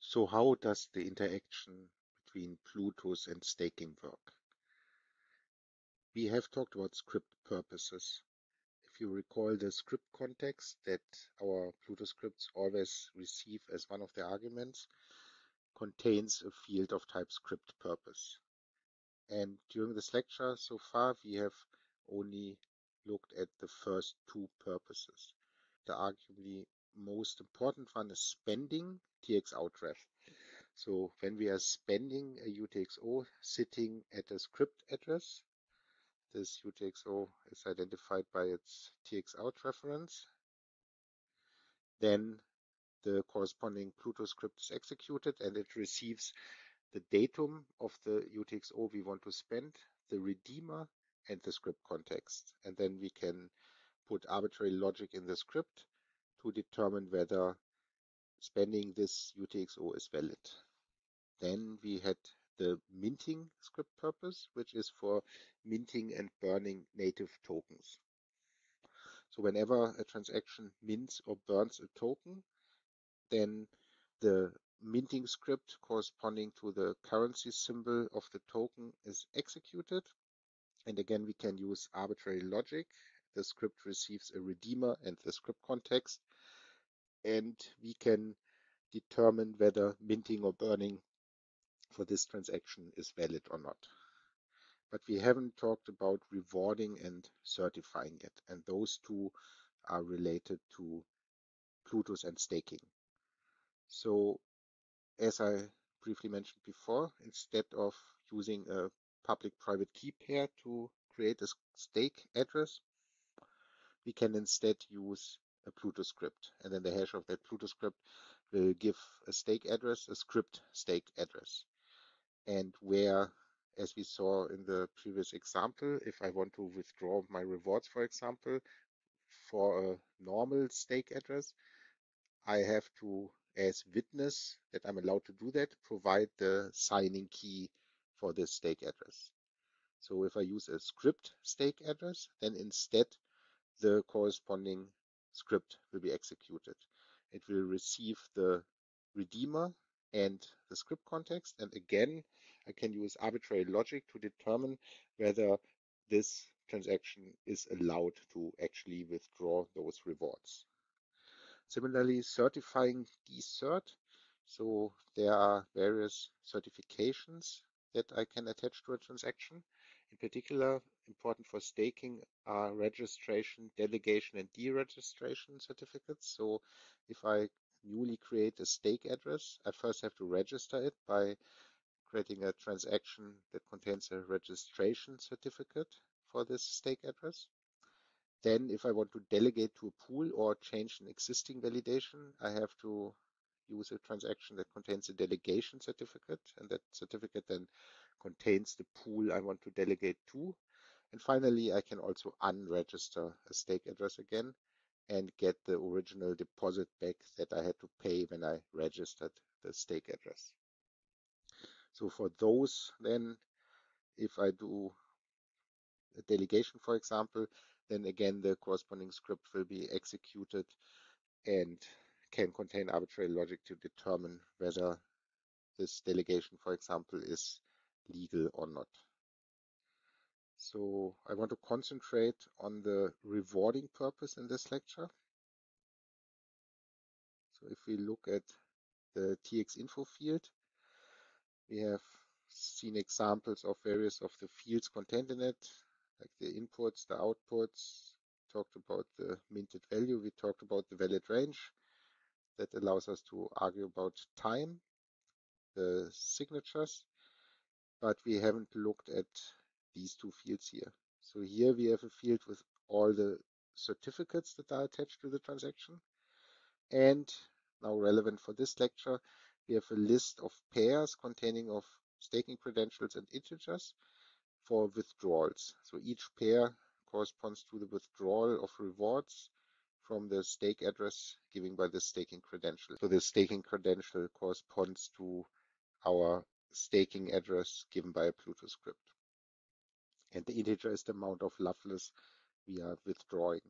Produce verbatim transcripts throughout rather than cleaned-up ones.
So how does the interaction between Plutus and staking work? We have talked about script purposes. If you recall the script context that our Plutus scripts always receive as one of the arguments, contains a field of type script purpose. And during this lecture so far, we have only looked at the first two purposes. The arguably most important one is spending T X outref. So when we are spending a U T X O sitting at a script address, this U T X O is identified by its T X out reference, then the corresponding Plutus script is executed and it receives the datum of the U T X O we want to spend, the redeemer, and the script context. And then we can put arbitrary logic in the script to determine whether spending this U T X O is valid. Then we had the minting script purpose, which is for minting and burning native tokens. So whenever a transaction mints or burns a token, then the minting script corresponding to the currency symbol of the token is executed. And again, we can use arbitrary logic. The script receives a redeemer and the script context, and we can determine whether minting or burning for this transaction is valid or not. But we haven't talked about rewarding and certifying it, and those two are related to Plutus and staking. So as I briefly mentioned before, instead of using a public-private key pair to create a stake address, we can instead use a Plutus script. And then the hash of that Plutus script will give a stake address, a script stake address. And where, as we saw in the previous example, if I want to withdraw my rewards, for example, for a normal stake address, I have to, as witness that I'm allowed to do that, provide the signing key for this stake address. So if I use a script stake address, then instead the corresponding script will be executed. It will receive the redeemer and the script context. And again, I can use arbitrary logic to determine whether this transaction is allowed to actually withdraw those rewards. Similarly, certifying the cert. So there are various certifications that I can attach to a transaction. In particular, important for staking are registration, delegation, and deregistration certificates. So if I newly create a stake address, I first have to register it by creating a transaction that contains a registration certificate for this stake address. Then if I want to delegate to a pool or change an existing validation, I have to use a transaction that contains a delegation certificate, and that certificate then contains the pool I want to delegate to. And finally, I can also unregister a stake address again and get the original deposit back that I had to pay when I registered the stake address. So for those, then, if I do a delegation, for example, then again the corresponding script will be executed and can contain arbitrary logic to determine whether this delegation, for example, is legal or not. So I want to concentrate on the rewarding purpose in this lecture. So if we look at the T X info field, we have seen examples of various of the fields contained in it, like the inputs, the outputs, talked about the minted value, we talked about the valid range that allows us to argue about time, the signatures, but we haven't looked at these two fields here. So here we have a field with all the certificates that are attached to the transaction. And now relevant for this lecture, we have a list of pairs containing of staking credentials and integers for withdrawals. So each pair corresponds to the withdrawal of rewards from the stake address given by the staking credential. So the staking credential corresponds to our staking address given by a Plutus script. And the integer is the amount of Loveless we are withdrawing.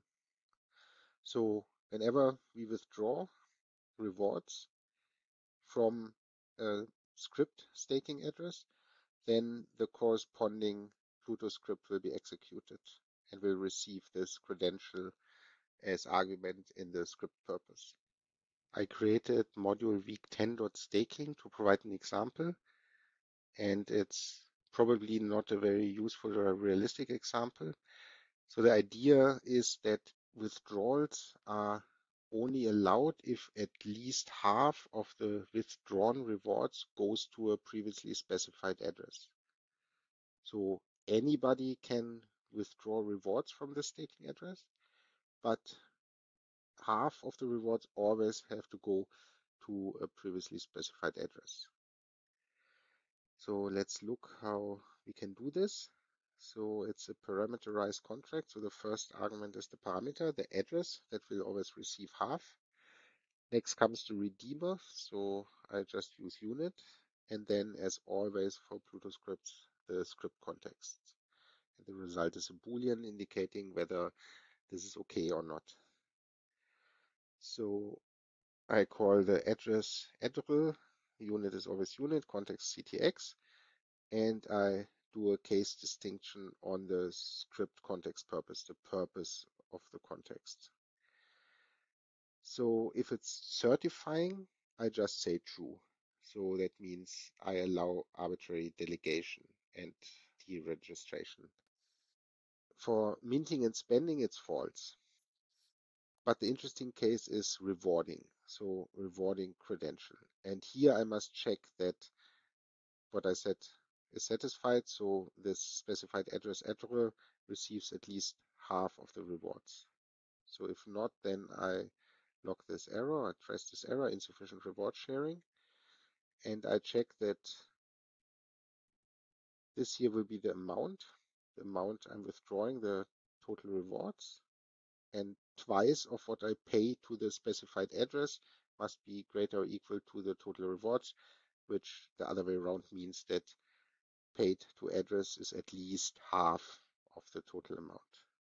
So whenever we withdraw rewards from a script staking address, then the corresponding Plutus script will be executed and will receive this credential as argument in the script purpose. I created module week ten.staking to provide an example, and it's probably not a very useful or realistic example. So the idea is that withdrawals are only allowed if at least half of the withdrawn rewards goes to a previously specified address. So anybody can withdraw rewards from the staking address, but half of the rewards always have to go to a previously specified address. So let's look how we can do this. So it's a parameterized contract. So the first argument is the parameter, the address that will always receive half. Next comes the redeemer. So I just use unit. And then as always for Plutus scripts, the script context. And the result is a Boolean indicating whether this is okay or not. So I call the address address, unit is always unit, context C T X, and I do a case distinction on the script context purpose, the purpose of the context. So if it's certifying, I just say true. So that means I allow arbitrary delegation and deregistration. For minting and spending, it's false. But the interesting case is rewarding, so rewarding credential. And here I must check that what I said is satisfied, so this specified address address receives at least half of the rewards. So if not, then I log this error, I trace this error, insufficient reward sharing, and I check that this here will be the amount, the amount I'm withdrawing, the total rewards, and twice of what I pay to the specified address must be greater or equal to the total rewards, which the other way around means that paid to address is at least half of the total amount.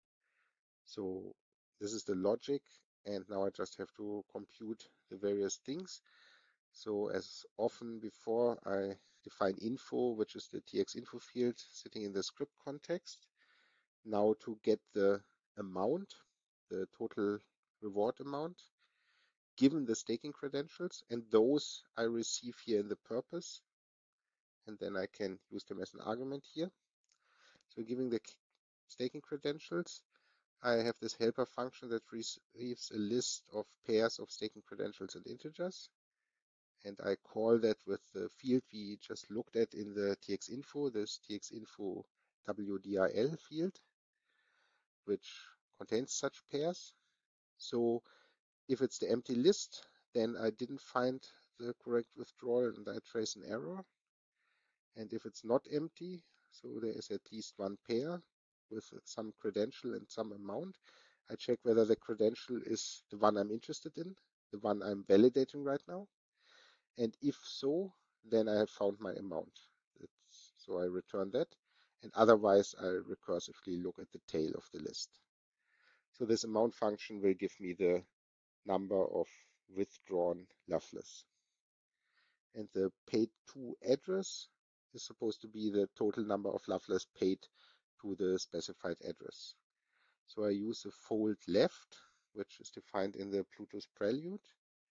So this is the logic, and now I just have to compute the various things. So as often before, I define info, which is the T X info field sitting in the script context. Now to get the amount, the total reward amount, given the staking credentials, and those I receive here in the purpose, and then I can use them as an argument here. So giving the staking credentials, I have this helper function that receives a list of pairs of staking credentials and integers, and I call that with the field we just looked at in the T X info, this T X info W D R L field, which contains such pairs. So if it's the empty list, then I didn't find the correct withdrawal and I trace an error. And if it's not empty, so there is at least one pair with some credential and some amount, I check whether the credential is the one I'm interested in, the one I'm validating right now. And if so, then I have found my amount. It's, so I return that. And otherwise, I recursively look at the tail of the list. So this amount function will give me the number of withdrawn Loveless. And the paid to address is supposed to be the total number of Loveless paid to the specified address. So I use a fold left, which is defined in the Plutus prelude.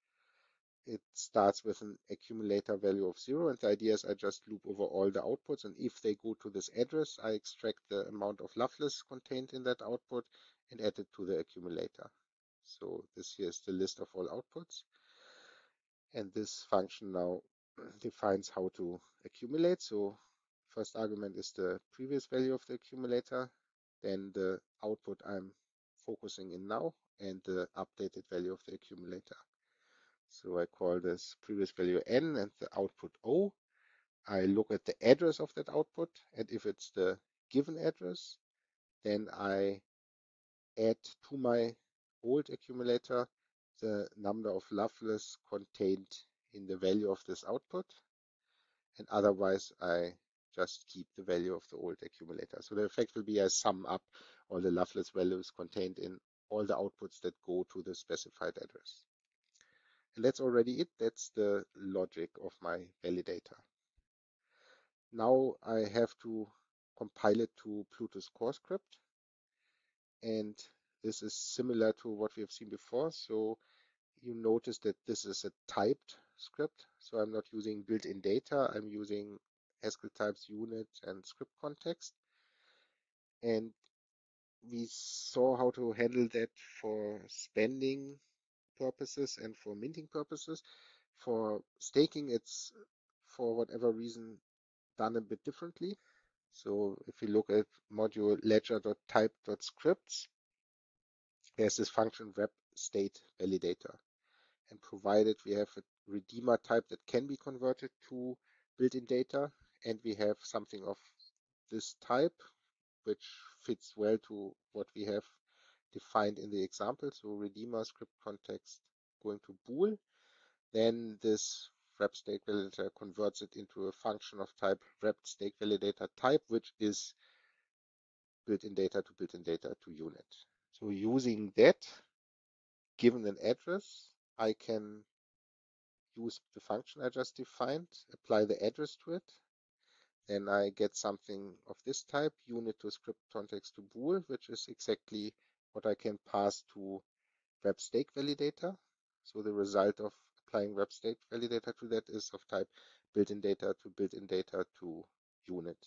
It starts with an accumulator value of zero, and the idea is I just loop over all the outputs, and if they go to this address, I extract the amount of Loveless contained in that output and add it to the accumulator. So this here is the list of all outputs. And this function now defines how to accumulate. So first argument is the previous value of the accumulator, then the output I'm focusing in now, and the updated value of the accumulator. So I call this previous value n and the output O. I look at the address of that output, and if it's the given address, then I add to my old accumulator the number of Loveless contained in the value of this output, and otherwise I just keep the value of the old accumulator. So the effect will be I sum up all the Loveless values contained in all the outputs that go to the specified address. And that's already it. That's the logic of my validator. Now I have to compile it to Plutus core script. And this is similar to what we have seen before. So you notice that this is a typed script. So I'm not using built-in data. I'm using Haskell types unit and script context. And we saw how to handle that for spending purposes and for minting purposes. For staking, it's for whatever reason done a bit differently. So if you look at module ledger.type.scripts, there's this function wrap state validator. And provided we have a redeemer type that can be converted to built-in data, and we have something of this type, which fits well to what we have defined in the example, so redeemer script context going to bool, then this wrap stake validator converts it into a function of type wrapped stake validator type, which is built-in data to built-in data to unit. So using that, given an address, I can use the function I just defined, apply the address to it. Then I get something of this type, unit to script context to bool, which is exactly what I can pass to wrap stake validator. So the result of applying wrap stake validator to that is of type built-in data to built-in data to unit.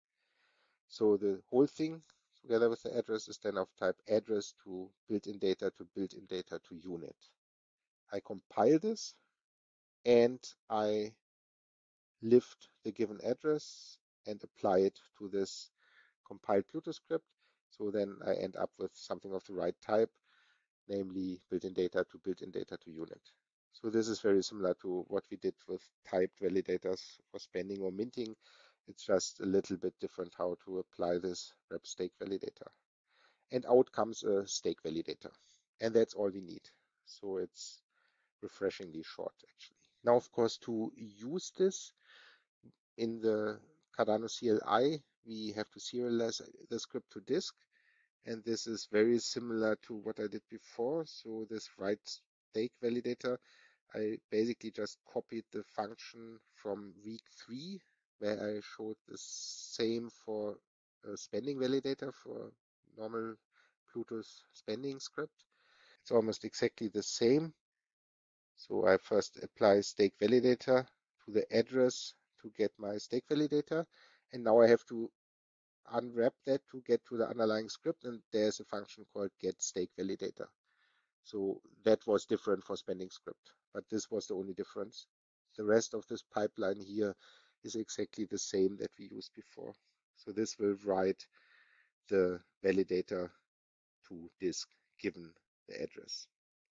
So the whole thing together with the address is then of type address to built-in data to built-in data to unit. I compile this and I lift the given address and apply it to this compiled Plutus script. So then I end up with something of the right type, namely built-in data to built-in data to unit. So this is very similar to what we did with typed validators for spending or minting. It's just a little bit different how to apply this wrap stake validator. And out comes a stake validator. And that's all we need. So it's refreshingly short, actually. Now, of course, to use this in the Cardano C L I, we have to serialize the script to disk. And this is very similar to what I did before. So this write stake validator, I basically just copied the function from week three, where I showed the same for a spending validator for normal Plutus spending script. It's almost exactly the same. So I first apply stake validator to the address to get my stake validator. And now I have to unwrap that to get to the underlying script, and there's a function called get stake validator. So that was different for spending script, but this was the only difference. The rest of this pipeline here is exactly the same that we used before. So this will write the validator to disk given the address.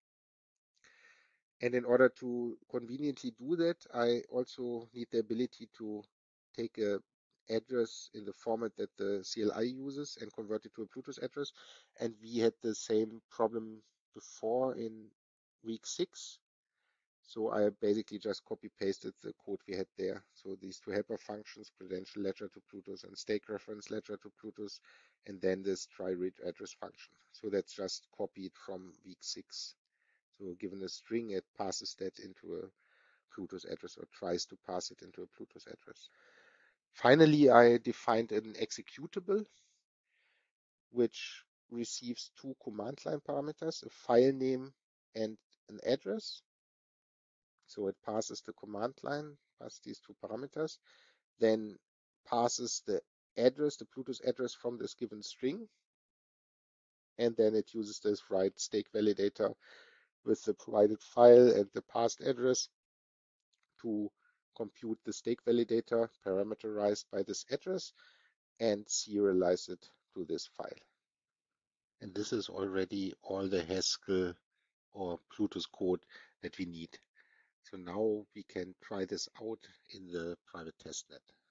And in order to conveniently do that, I also need the ability to take a address in the format that the C L I uses and convert it to a Plutus address. And we had the same problem before in week six. So I basically just copy pasted the code we had there. So these two helper functions, credential ledger to Plutus and stake reference ledger to Plutus, and then this try read address function. So that's just copied from week six. So given a string, it passes that into a Plutus address or tries to pass it into a Plutus address. Finally, I defined an executable, which receives two command line parameters, a file name and an address. So it passes the command line, passes these two parameters, then passes the address, the Plutus address from this given string, and then it uses this write stake validator with the provided file and the passed address to compute the stake validator parameterized by this address and serialize it to this file. And this is already all the Haskell or Plutus code that we need. So now we can try this out in the private testnet.